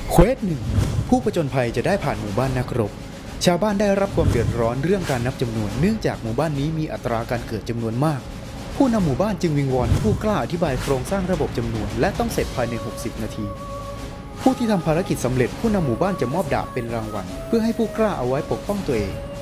เควสหนึ่งผู้ผจญภัยจะได้ผ่านหมู่บ้านนักรบชาวบ้านได้รับความเดือดร้อนเรื่องการนับจำนวนเนื่องจากหมู่บ้านนี้มีอัตราการเกิดจำนวนมากผู้นำหมู่บ้านจึงวิงวอนผู้กล้าอธิบายโครงสร้างระบบจำนวนและต้องเสร็จภายใน60นาทีผู้ที่ทำภารกิจสำเร็จผู้นำหมู่บ้านจะมอบดาบเป็นรางวัลเพื่อให้ผู้กล้าเอาไว้ปกป้องตัวเอง